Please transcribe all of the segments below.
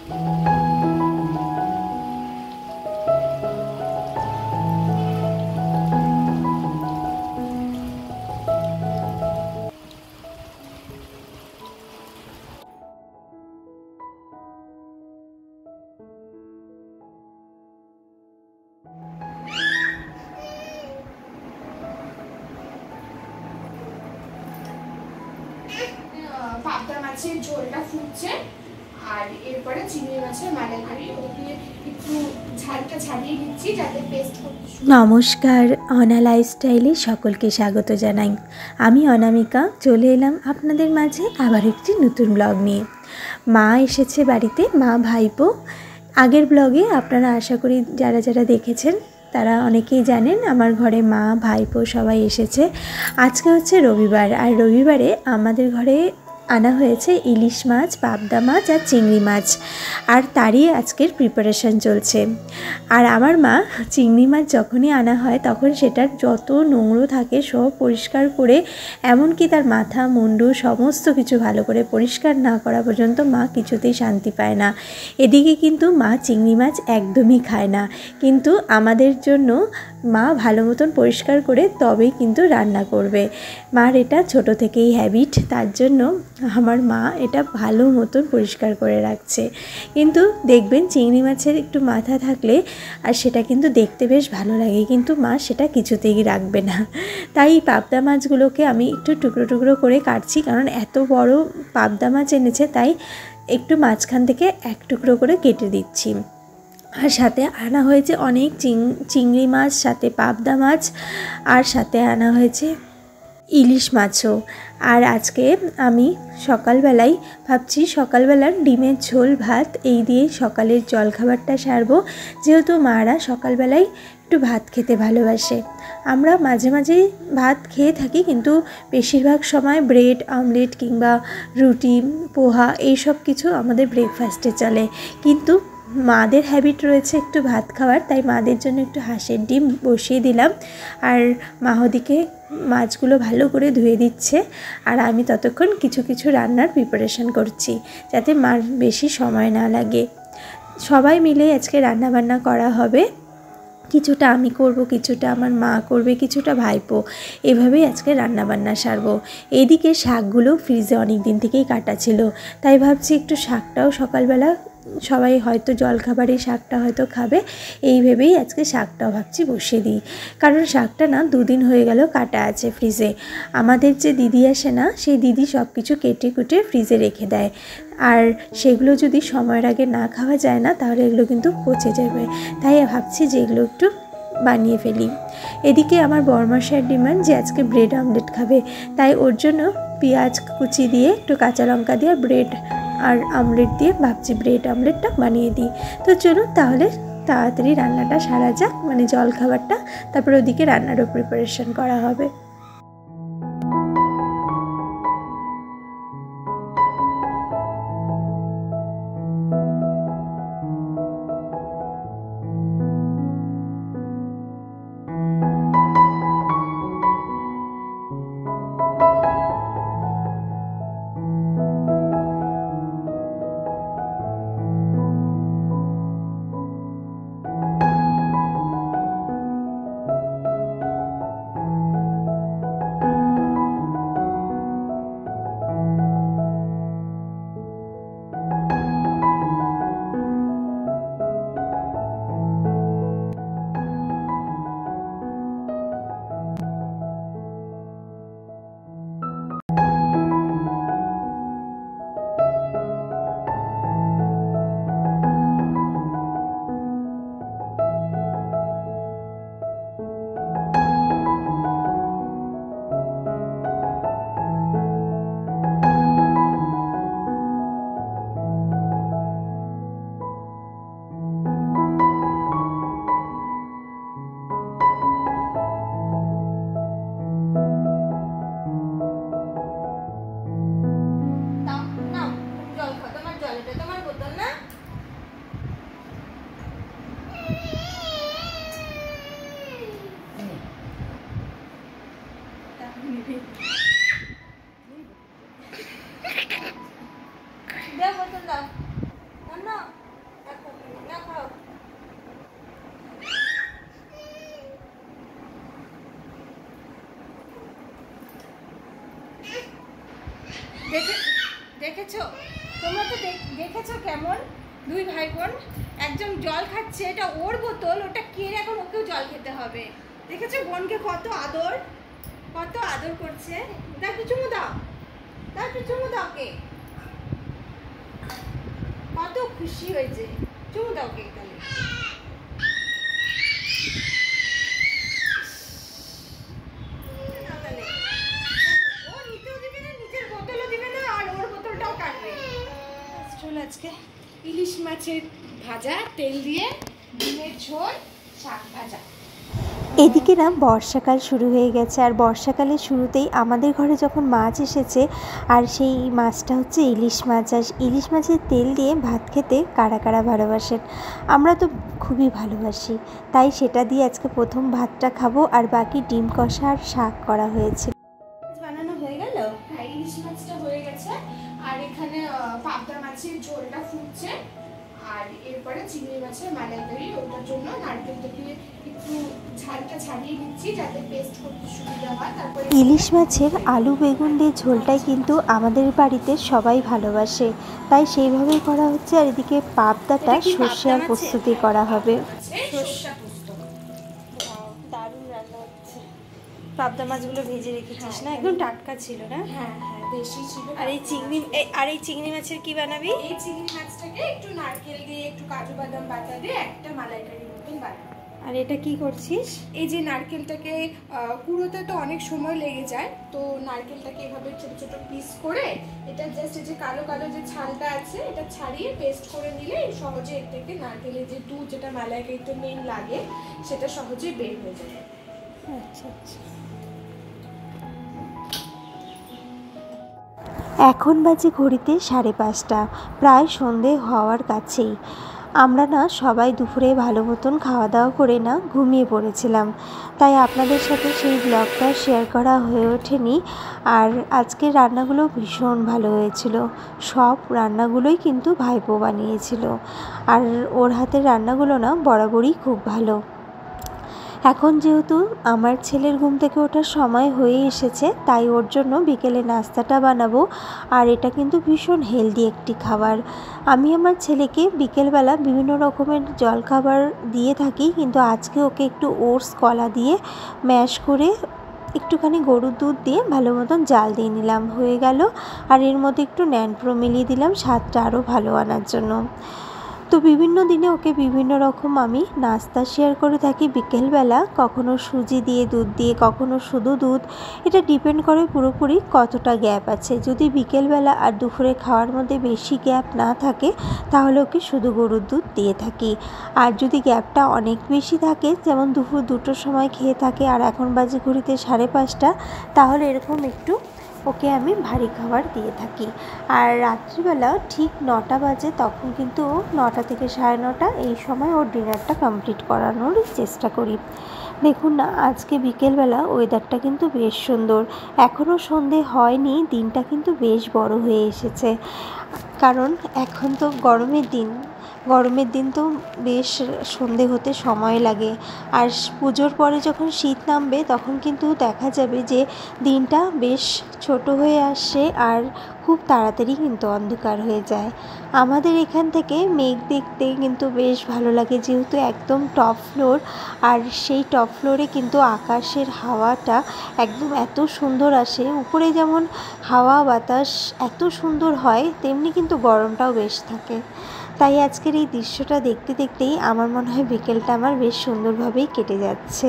পাবদা মাছের ঝোলটা ফুটছে আর এরপরে চিংড়ি মাছের মালাইকারি ওকে একটু ঝালটা ছাড়িয়ে নিচ্ছি যাতে পেস্ট করতে। নমস্কার, অনা লাইফস্টাইলে সকলকে স্বাগত জানাই। আমি অনামিকা চলে এলাম আপনাদের মাঝে আবার একটি নতুন ব্লগ নিয়ে। মা এসেছে বাড়িতে, মা ভাইপো। আগের ব্লগে আপনারা আশা করি যারা যারা দেখেছেন তারা অনেকেই জানেন আমার ঘরে মা ভাইপো সবাই এসেছে। আজকে হচ্ছে রবিবার, আর রবিবারে আমাদের ঘরে আনা হয়েছে ইলিশ মাছ, পাবদা মাছ আর চিংড়ি মাছ, আর তারই আজকের প্রিপারেশন চলছে। আর আমার মা চিংড়ি মাছ যখনই আনা হয় তখন সেটার যত নোংরা থাকে সব পরিষ্কার করে, এমনকি তার মাথা মুন্ডু সমস্ত কিছু ভালো করে পরিষ্কার না করা পর্যন্ত মা কিছুতেই শান্তি পায় না। এদিকে কিন্তু মা চিংড়ি মাছ একদমই খায় না, কিন্তু আমাদের জন্য মা ভালো মতন পরিষ্কার করে তবেই কিন্তু রান্না করবে। মার এটা ছোট থেকেই হ্যাবিট, তার জন্য আমার মা এটা ভালো মতন পরিষ্কার করে রাখছে। কিন্তু দেখবেন চিংড়ি মাছের একটু মাথা থাকলে আর সেটা কিন্তু দেখতে বেশ ভালো লাগে, কিন্তু মা সেটা কিছুতেই রাখবে না। তাই পাবদা মাছগুলোকে আমি একটু টুকরো টুকরো করে কাটছি, কারণ এত বড় পাবদা মাছ এনেছে, তাই একটু মাঝখান থেকে এক টুকরো করে কেটে দিচ্ছি। আর সাথে আনা হয়েছে অনেক চিংড়ি মাছ, সাথে পাবদা মাছ, আর সাথে আনা হয়েছে ইলিশ মাছও। আর আজকে আমি সকালবেলায় ভাবছি সকালবেলার ডিমের ঝোল ভাত এই দিয়েই সকালের জলখাবারটা সারবো, যেহেতু মারা সকালবেলায় একটু ভাত খেতে ভালোবাসে। আমরা মাঝে মাঝেই ভাত খেয়ে থাকি, কিন্তু বেশিরভাগ সময় ব্রেড আমলেট কিংবা রুটি পোহা এইসব কিছু আমাদের ব্রেকফাস্টে চলে। কিন্তু মাদের হ্যাবিট রয়েছে একটু ভাত খাওয়ার, তাই মাদের জন্য একটু হাঁসের ডিম বসিয়ে দিলাম। আর মা ওদিকে মাছগুলো ভালো করে ধুয়ে দিচ্ছে, আর আমি ততক্ষণ কিছু কিছু রান্নার প্রিপারেশন করছি যাতে মার বেশি সময় না লাগে। সবাই মিলে আজকে রান্নাবান্না করা হবে, কিছুটা আমি করব, কিছুটা আমার মা করবে, কিছুটা ভাইপো, এভাবেই আজকে রান্নাবান্না সারবো। এদিকে শাকগুলো ফ্রিজে অনেক দিন থেকেই কাটা ছিল, তাই ভাবছি একটু শাকটাও সকালবেলা সবাই হয়তো জলখাবারে শাকটা হয়তো খাবে, এই ভেবেই আজকে শাকটাও ভাবছি বসিয়ে দিই। কারণ শাকটা না দুদিন হয়ে গেল কাটা আছে ফ্রিজে। আমাদের যে দিদি আসে না, সেই দিদি সব কিছু কেটে কুটে ফ্রিজে রেখে দেয়, আর সেগুলো যদি সময়ের আগে না খাওয়া যায় না তাহলে এগুলো কিন্তু পচে যাবে। তাই ভাবছি যে এগুলো একটু বানিয়ে ফেলি। এদিকে আমার বরমশাইয়ের ডিমান্ড যে আজকে ব্রেড আমলেট খাবে, তাই ওর জন্য পেঁয়াজ কুচি দিয়ে একটু কাঁচা লঙ্কা দিয়ে ব্রেড আর আমলেট দিয়ে ভাবছি ব্রেড আমলেটটা বানিয়ে দিই। তো চলুন তাহলে তাড়াতাড়ি রান্নাটা সারা যাক, মানে জলখাবারটা, তারপরে ওদিকে রান্নারও প্রিপারেশন করা হবে। দেখেছো? তোমরা তো দেখেছো কেমন দুই ভাই বোন, একজন জল খাচ্ছে, এটা ওর বোতল, ওটা কেড়ে এখন ওকেও জল খেতে হবে। দেখেছো বোনকে কত আদর করছে। দাও একটু চুমু দাও, ওকে, কত খুশি হয়েছে। চুমু দাও ওকে তাহলে। আজকে ইলিশ মাছের ভাজা, তেল দিয়ে ডিমের ঝোল, শাক ভাজা। এদিকে না বর্ষাকাল শুরু হয়ে গেছে, আর বর্ষাকালের শুরুতেই আমাদের ঘরে যখন মাছ এসেছে, আর সেই মাছটা হচ্ছে ইলিশ মাছ। আর ইলিশ মাছের তেল দিয়ে ভাত খেতে কারা কারা ভালোবাসেন? আমরা তো খুবই ভালোবাসি, তাই সেটা দিয়ে আজকে প্রথম ভাতটা খাবো। আর বাকি ডিম কষা আর শাক করা হয়েছে। বানানো হয়ে গেল। হ্যাঁ, ইলিশ মাছটা হয়ে গেছে, আর এখানে পাবদা মাছের ঝোলটা ফুটছে, আর এরপরে চিংড়ি মাছের মালাইকারি, ওটার জন্য নারকেলটা দিয়ে একটু ঝালটা ছাড়িয়ে নিচ্ছি যাতে পেস্ট করতে সুবিধা হয়। তারপরে ইলিশ মাছের আলু বেগুন দিয়ে ঝোলটাই কিন্তু আমাদের বাড়িতে সবাই ভালোবাসে, তাই সেইভাবেই করা হচ্ছে। আর এদিকে পাবদাটা সর্ষে আর প্রস্তুতি করা হবে। সর্ষা পোস্ত। দারুণ রান্না হচ্ছে। পাবদা মাছগুলো ভেজে রেখেছিস না? একদম টাটকা ছিল না? হ্যাঁ, বেশি ছিল। আর এই চিংড়ি মাছের কি বানাবি? এই চিংড়ি মাছটাকে একটু নারকেল দিয়ে, একটু কাজু বাদাম বাটা দিয়ে একটা মালাইকারির মতন বানাবো। আর এটা কি করছিস? এই যে নারকেলটাকে কুড়োতে তো অনেক সময় লেগে যায়, তো নারকেলটাকে এভাবে ছোট ছোট পিস করে এটা জাস্ট এই যে কালো কালো যে ছালটা আছে এটা ছাড়িয়ে পেস্ট করে নিলে সহজে এর থেকে নারকেলের যে দুধ, যেটা মালাইকারিতে মেইন লাগে, সেটা সহজেই বের হয়ে যাবে। আচ্ছা আচ্ছা। এখন বাজে ঘড়িতে 5:30, প্রায় সন্ধে হওয়ার কাছেই। আমরা না সবাই দুপুরে ভালো মতন খাওয়া দাওয়া করে না ঘুমিয়ে পড়েছিলাম, তাই আপনাদের সাথে সেই ব্লগটা শেয়ার করা হয়ে ওঠেনি। আর আজকের রান্নাগুলো ভীষণ ভালো হয়েছিল, সব রান্নাগুলোই কিন্তু ভাইপো বানিয়েছিল, আর ওর হাতের রান্নাগুলো না বরাবরই খুব ভালো। এখন যেহেতু আমার ছেলের ঘুম থেকে ওঠার সময় হয়ে এসেছে, তাই ওর জন্য বিকেলে নাস্তাটা বানাবো। আর এটা কিন্তু ভীষণ হেলদি একটি খাবার। আমি আমার ছেলেকে বিকেলবেলা বিভিন্ন রকমের জলখাবার দিয়ে থাকি, কিন্তু আজকে ওকে একটু ওটস কলা দিয়ে ম্যাশ করে একটুখানি গরুর দুধ দিয়ে ভালো মতন জাল দিয়ে নিলাম, হয়ে গেল। আর এর মধ্যে একটু ন্যানপ্রো মিলিয়ে দিলাম স্বাদটা আরও ভালো আনার জন্য। তো বিভিন্ন দিনে ওকে বিভিন্ন রকম আমি নাস্তা শেয়ার করে থাকি বিকেলবেলা, কখনো সুজি দিয়ে দুধ দিয়ে, কখনো শুধু দুধ। এটা ডিপেন্ড করে পুরোপুরি কতটা গ্যাপ আছে। যদি বিকেলবেলা আর দুপুরে খাওয়ার মধ্যে বেশি গ্যাপ না থাকে তাহলে ওকে শুধু গরুর দুধ দিয়ে থাকি। আর যদি গ্যাপটা অনেক বেশি থাকে, যেমন দুপুর 2টোর সময় খেয়ে থাকে আর এখন বাজে ঘড়িতে 5:30, তাহলে এরকম একটু ওকে আমি ভারী খাবার দিয়ে থাকি। আর রাত্রিবেলা ঠিক 9টা বাজে, তখন কিন্তু 9টা থেকে 9:30 এই সময় ওর ডিনারটা কমপ্লিট করানোর চেষ্টা করি। দেখুন না, আজকে বিকেলবেলা ওয়েদারটা কিন্তু বেশ সুন্দর। এখনও সন্ধে হয়নি, দিনটা কিন্তু বেশ বড় হয়ে এসেছে, কারণ এখন তো গরমের দিন তো বেশ সন্ধে হতে সময় লাগে। আর পুজোর পরে যখন শীত নামবে তখন কিন্তু দেখা যাবে যে দিনটা বেশ ছোট হয়ে আসছে, আর খুব তাড়াতাড়ি কিন্তু অন্ধকার হয়ে যায়। আমাদের এখান থেকে মেঘ দেখতে কিন্তু বেশ ভালো লাগে, যেহেতু একদম টপ ফ্লোর। আর সেই টপ ফ্লোরে কিন্তু আকাশের হাওয়াটা একদম এত সুন্দর আসে, উপরে যেমন হাওয়া বাতাস এত সুন্দর হয়, তেমনি কিন্তু গরমটাও বেশ থাকে। তাই আজকের এই দৃশ্যটা দেখতে দেখতেই আমার মনে হয় বিকেলটা আমার বেশ সুন্দরভাবেই কেটে যাচ্ছে।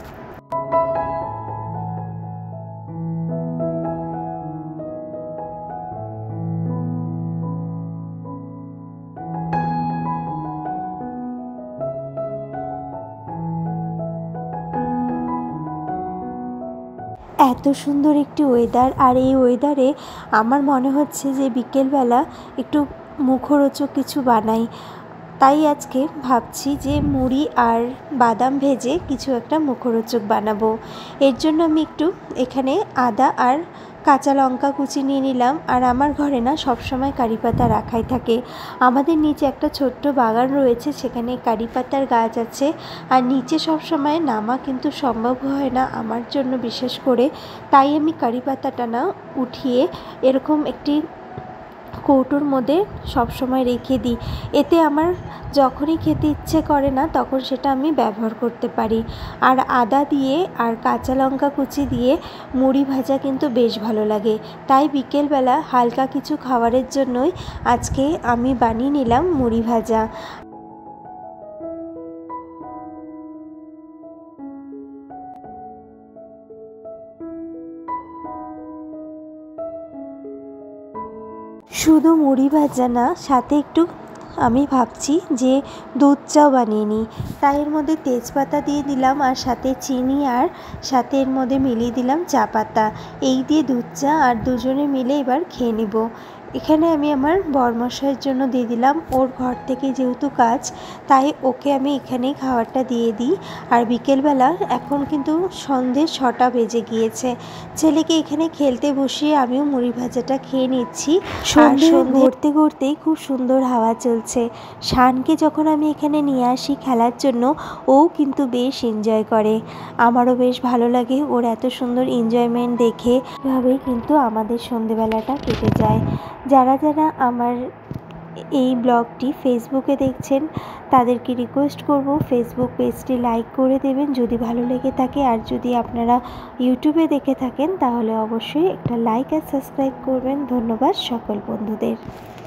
এত সুন্দর একটি ওয়েদার, আর এই ওয়েদারে আমার মনে হচ্ছে যে বিকেলবেলা একটু মুখরোচক কিছু বানাই। তাই আজকে ভাবছি যে মুড়ি আর বাদাম ভেজে কিছু একটা মুখরোচক বানাবো। এর জন্য আমি একটু এখানে আদা আর কাঁচা লঙ্কা কুচি নিয়ে নিলাম। আর আমার ঘরে না সবসময় কারি পাতা রাখাই থাকে। আমাদের নিচে একটা ছোট্ট বাগান রয়েছে, সেখানে কারি পাতার গাছ আছে। আর নিচে সবসময় নামা কিন্তু সম্ভব হয় না আমার জন্য বিশেষ করে, তাই আমি কারি পাতাটা না উঠিয়ে এরকম একটি কৌটোর মধ্যে সবসময় রেখে দিই, এতে আমার যখনই খেতে ইচ্ছে করে না তখন সেটা আমি ব্যবহার করতে পারি। আর আদা দিয়ে আর কাঁচা লঙ্কা কুচি দিয়ে মুড়ি ভাজা কিন্তু বেশ ভালো লাগে, তাই বিকেলবেলা হালকা কিছু খাবারের জন্যই আজকে আমি বানিয়ে নিলাম মুড়ি ভাজা। শুধু মুড়ি ভাজা না, সাথে একটু আমি ভাবছি যে দুধ চাও বানিয়ে নিই, তাই এর মধ্যে তেজপাতা দিয়ে দিলাম আর সাথে চিনি আর সাথে এর মধ্যে মিলিয়ে দিলাম চা পাতা। এই দিয়ে দুধ চা আর দুজনে মিলে এবার খেয়ে নেব। এখানে আমি আমার বরমশাইয়ের জন্য দিয়ে দিলাম, ওর ঘর থেকে যেহেতু কাজ তাই ওকে আমি এখানেই খাবারটা দিয়ে দিই। আর বিকেলবেলা এখন কিন্তু সন্ধ্যে 6টা বেজে গিয়েছে, ছেলেকে এখানে খেলতে বসিয়ে আমিও মুড়ি ভাজাটা খেয়ে নিচ্ছি। সন্ধ্যে ঘুরতে ঘুরতেই খুব সুন্দর হাওয়া চলছে। শানকে যখন আমি এখানে নিয়ে আসি খেলার জন্য, ও কিন্তু বেশ এনজয় করে, আমারও বেশ ভালো লাগে ওর এত সুন্দর এনজয়মেন্ট দেখে। এভাবেই কিন্তু আমাদের সন্ধেবেলাটা কেটে যায়। যারা যারা আমার এই ব্লগটি ফেসবুকে দেখছেন তাদেরকে রিকোয়েস্ট করব ফেসবুক পেজটি লাইক করে দেবেন যদি ভালো লেগে থাকে, আর যদি আপনারা ইউটিউবে দেখে থাকেন তাহলে অবশ্যই একটা লাইক আর সাবস্ক্রাইব করবেন। ধন্যবাদ সকল বন্ধুদের।